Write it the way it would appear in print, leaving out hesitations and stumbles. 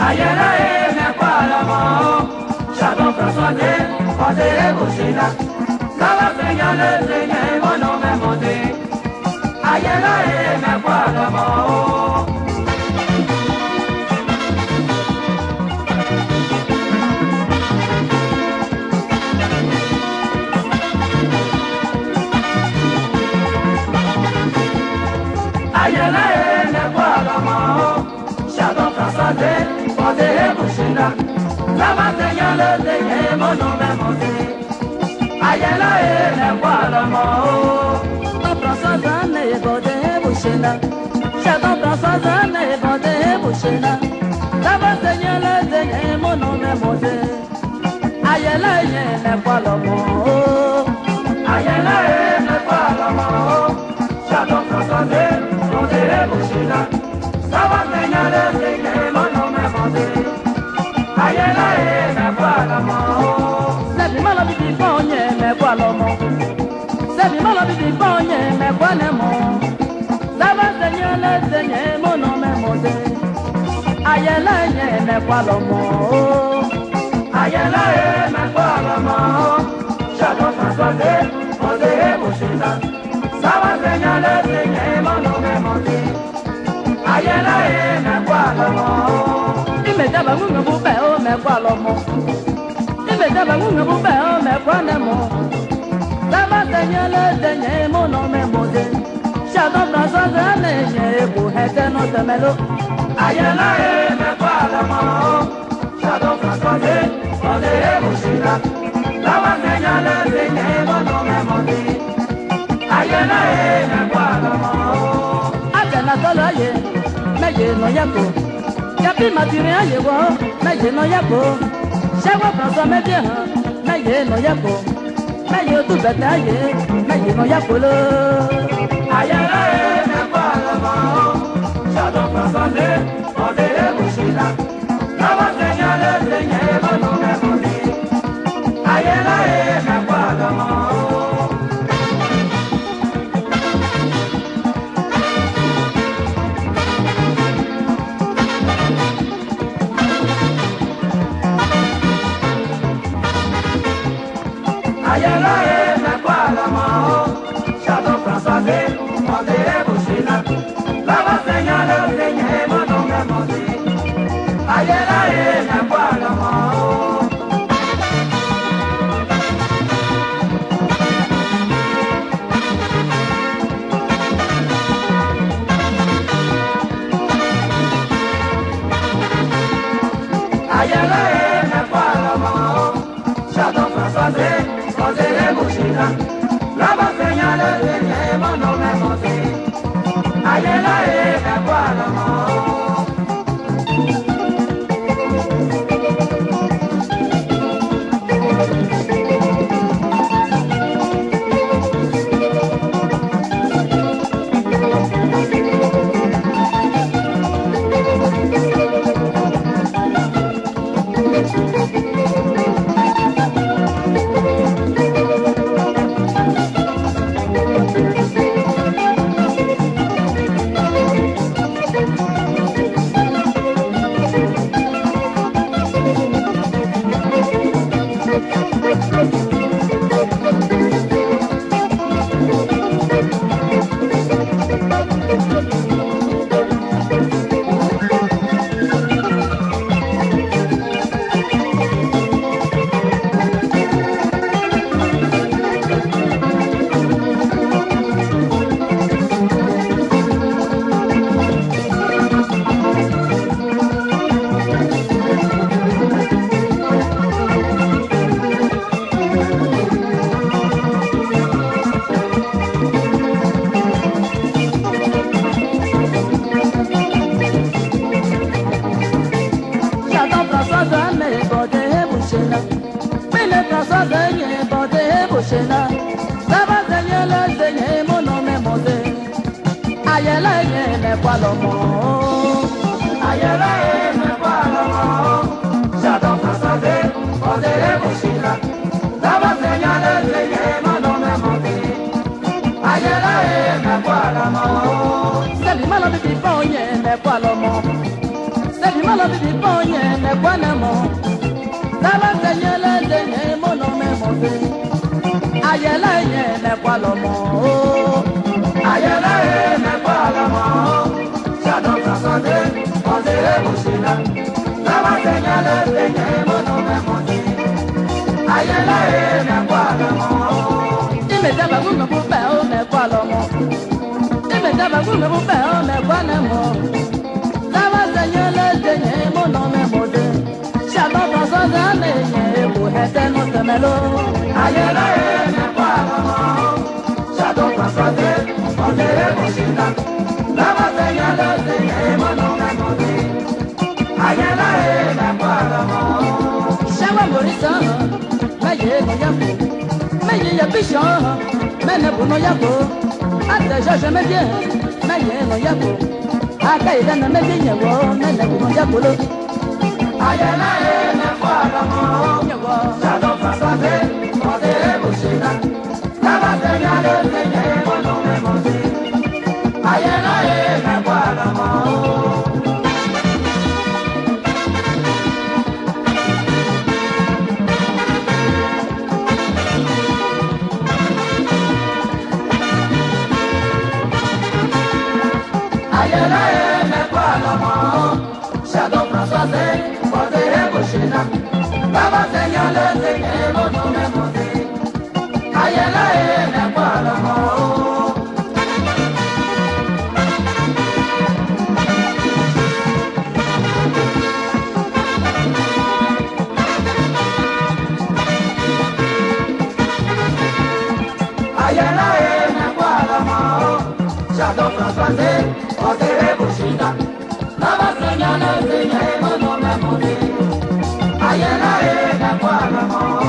Ayera me palamo, Chadon François de Odere Bouchina, Lava Señale Señe Mono me monte. Ayera me palamo. Ayera me palamo, Chadon François de Odere Bouchina, Lava Señale Señe Mono me monte. Ayera me palamo. François Zane Odere Bouchina, Chadon François Zane Odere Bouchina, Lava Señale Señe Mono me monte. Ayera me palamo. Ayera me palamo, Chadon François de Odere Bouchina, Lava Señale Señe Mono me monte. Ayera me palamo. Sebi malo bibi bonye me palamo. Sebi malo bibi bonye me palamo. Lava Señale Señe Mono me monte. Ayera me palamo. Ayera me palamo, Chadon François de Odere Bouchina, Lava Señale Señe Mono me monte. Ayera me palamo. Imejaba mungu bube o me palamo. Imejaba mungu bube o me palamo. Lava Señale Señe Mono me monte. Chadon François Zane Ebu hete no temelo. Ayera me palamo, Chadon François de Odere Bouchina, Lava Señale Señe Mono me monte. Ayera me palamo. Ajana tolo ye, meje no yako. Yapi matiri aye wo, meje no yako. Shewa François me bien, meje no yako. Meje tu bete aye, meje no yako lo. Ayera me palamo, Chadon François de Odere Bouchina, Lava Señale Señe Mono me monte. Ayera me palamo. Ayera me palamo, Chadon François de Odere Bouchina, Lava Señale Señe Mono me monte. Ayera me palamo. Ayera me palamo, Chadon François de Odere Bouchina, Lava Señale Señe Mono me monte. Ayera me palamo. Ayera me palamo, Chadon François de Odere Bouchina, Lava Señale Señe Mono me monte. Ayera me palamo. Sebi malo bibi bonye me palamo. Baby malo bibi ponye me kwana mo. Saba senyele denye mono me mote. Ayela ye me kwalo mo. Ayela ye me kwalo mo. Shadow Fransade, Ozere Moshila. Saba senyele denye mono me mote. Ayela ye me kwalo mo. Ime daba gunga bupe o me kwalo mo. Ime daba gunga bupe o me kwana mo. Saba senyele denye mono me mote. Shadow Fransade ye bu hete no temelo. Ayela ye me kwalo mo. Shadow Fransade, Ozere Moshila. Saba senyele denye mono me mote. Ayela ye me kwalo mo. Shawa morisa, maye no yapo. Maye ya bishon, mene buno yapo. Ate George medie, maye no yapo. Aka ida na medie nyewo, mene buno yapo lo. Ayela ye me kwalo mo. Shadow Fransade, Ozere Moshila. Saba senyele denye mono me mote. Ayela ye me kwalo mo. Ayela ye me kwalo mo. Shadow Fransade, Ozere Moshila. Saba senyele denye mono me mote. Ayela ye me kwalo mo. Ayela ye me kwalo mo. Shadow Fransade, Ozere Moshila. Saba senyele denye mono me mote. Ayela ye me kwalo mo.